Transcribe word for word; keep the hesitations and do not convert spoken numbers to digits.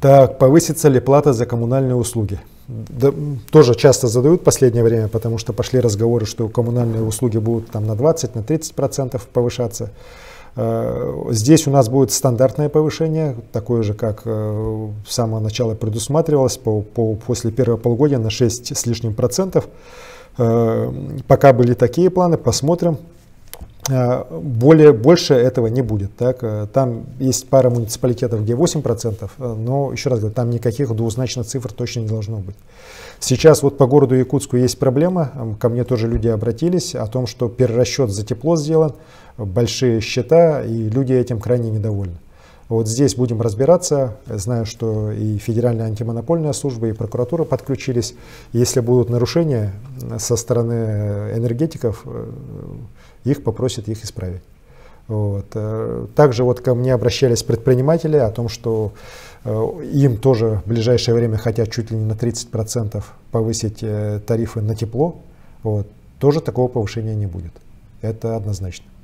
Так, повысится ли плата за коммунальные услуги? Да, тоже часто задают в последнее время, потому что пошли разговоры, что коммунальные услуги будут там на двадцать, на тридцать процентов повышаться. Здесь у нас будет стандартное повышение, такое же, как с самого начала предусматривалось, по, по, после первого полугодия на шесть с лишним процентов. Пока были такие планы, посмотрим. Более, больше этого не будет. Так? Там есть пара муниципалитетов, где восемь процентов, но, еще раз говорю, там никаких двузначных цифр точно не должно быть. Сейчас вот по городу Якутску есть проблема, ко мне тоже люди обратились о том, что перерасчет за тепло сделан, большие счета, и люди этим крайне недовольны. Вот здесь будем разбираться. Знаю, что и Федеральная антимонопольная служба, и прокуратура подключились. Если будут нарушения со стороны энергетиков, их попросят их исправить. Вот. Также вот ко мне обращались предприниматели о том, что им тоже в ближайшее время хотят чуть ли не на тридцать процентов повысить тарифы на тепло. Вот. Тоже такого повышения не будет. Это однозначно.